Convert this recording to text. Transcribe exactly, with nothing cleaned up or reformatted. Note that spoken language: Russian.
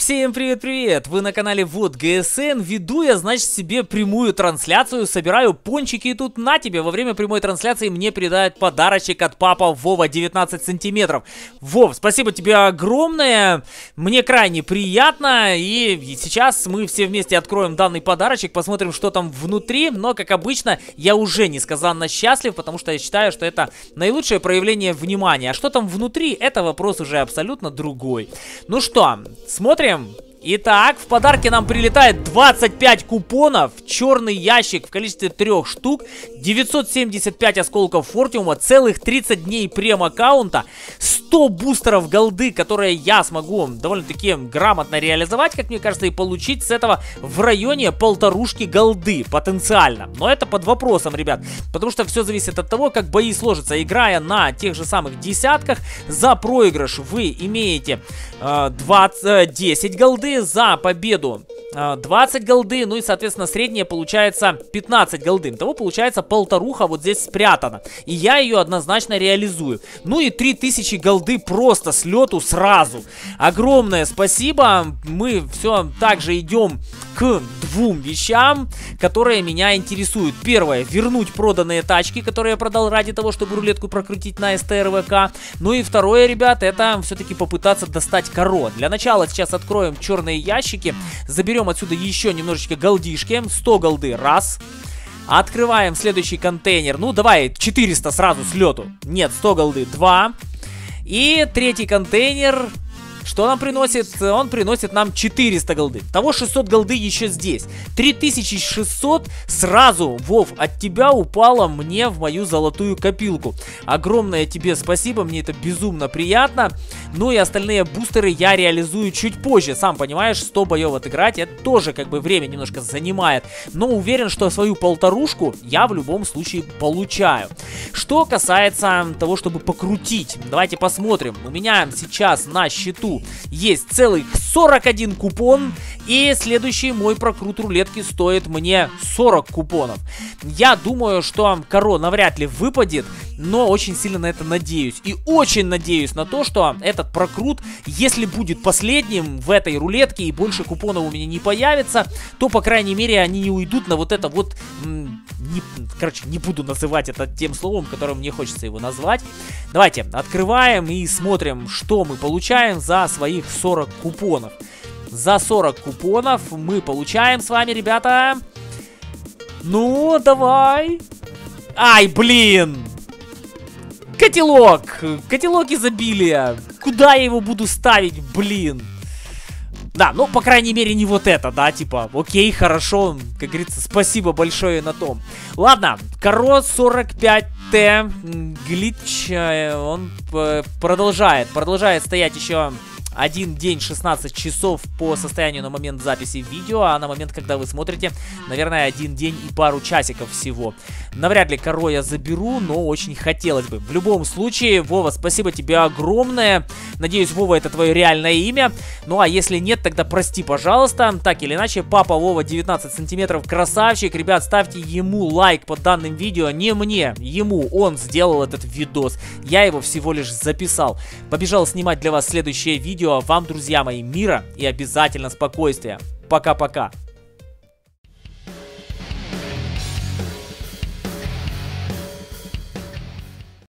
Всем привет-привет! Вы на канале Вот ГСН. Веду я, значит, себе прямую трансляцию, собираю пончики, и тут на тебе во время прямой трансляции мне передают подарочек от папа Вова девятнадцать сантиметров. Вов, спасибо тебе огромное, мне крайне приятно, и сейчас мы все вместе откроем данный подарочек, посмотрим, что там внутри, но, как обычно, я уже несказанно счастлив, потому что я считаю, что это наилучшее проявление внимания. А что там внутри, это вопрос уже абсолютно другой. Ну что, смотрим. Итак, в подарке нам прилетает двадцать пять купонов, черный ящик в количестве трех штук, девятьсот семьдесят пять осколков фортиума, целых тридцать дней прем-аккаунта, сто бустеров голды, которые я смогу довольно-таки грамотно реализовать, как мне кажется, и получить с этого в районе полторушки голды потенциально. Но это под вопросом, ребят, потому что все зависит от того, как бои сложатся. Играя на тех же самых десятках, за проигрыш вы имеете э, двадцать, десять голды, за победу двадцать голды, ну и, соответственно, средняя получается пятнадцать голды. Того получается полторуха вот здесь спрятана. И я ее однозначно реализую. Ну и три тысячи голды просто с лету сразу. Огромное спасибо. Мы все так же идем к двум вещам, которые меня интересуют. Первое, вернуть проданные тачки, которые я продал ради того, чтобы рулетку прокрутить на эс тэ эр вэ ка. Ну и второе, ребят, это все-таки попытаться достать коро. Для начала сейчас откроем черные ящики, заберем отсюда еще немножечко голдишки, сто голды, раз. Открываем следующий контейнер, ну давай четыреста сразу с лету, нет, сто голды, два. И третий контейнер, что нам приносит? Он приносит нам четыреста голды. Того шестьсот голды еще здесь. три тысячи шестьсот сразу, Вов, от тебя упало мне в мою золотую копилку. Огромное тебе спасибо, мне это безумно приятно. Ну и остальные бустеры я реализую чуть позже. Сам понимаешь, сто боев отыграть, это тоже как бы время немножко занимает. Но уверен, что свою полторушку я в любом случае получаю. Что касается того, чтобы покрутить, давайте посмотрим. У меня сейчас на счету есть целых сорок один купон, и следующий мой прокрут рулетки стоит мне сорок купонов. Я думаю, что коро навряд ли выпадет, но очень сильно на это надеюсь. И очень надеюсь на то, что этот прокрут, если будет последним в этой рулетке и больше купонов у меня не появится, то, по крайней мере, они не уйдут на вот это вот... Не, короче, не буду называть это тем словом, которым мне хочется его назвать. Давайте открываем и смотрим, что мы получаем за своих сорок купонов. За сорок купонов мы получаем с вами, ребята... Ну, давай... Ай, блин! Котелок! Котелок изобилия! Куда я его буду ставить, блин? Да, ну, по крайней мере, не вот это, да, типа, окей, хорошо, как говорится, спасибо большое на том. Ладно, коро сорок пять тэ, глич, он продолжает, продолжает стоять еще один день шестнадцать часов по состоянию на момент записи видео, а на момент, когда вы смотрите, наверное, один день и пару часиков всего. Навряд ли коро я заберу, но очень хотелось бы. В любом случае, Вова, спасибо тебе огромное. Надеюсь, Вова, это твое реальное имя. Ну а если нет, тогда прости, пожалуйста. Так или иначе, папа Вова девятнадцать сантиметров, красавчик. Ребят, ставьте ему лайк под данным видео. Не мне, ему. Он сделал этот видос. Я его всего лишь записал. Побежал снимать для вас следующее видео. Вам, друзья мои, мира и обязательно спокойствия. Пока-пока.